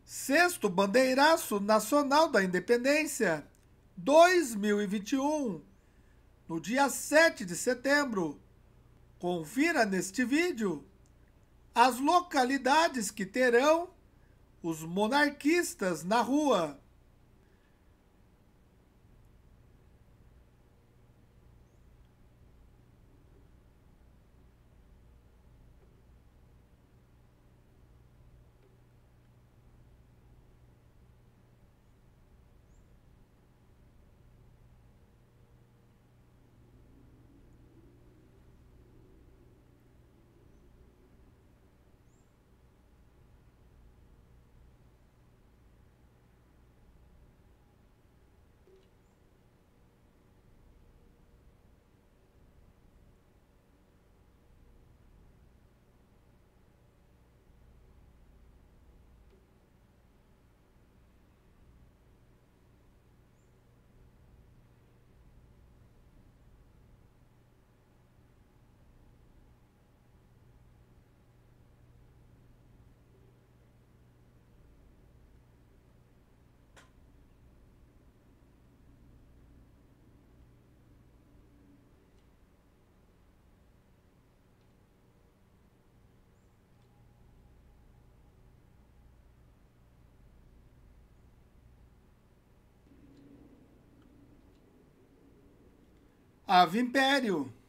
Sexto Bandeiraço Nacional da Independência 2021, no dia 7 de setembro. Confira neste vídeo as localidades que terão os monarquistas na rua. Ave Império.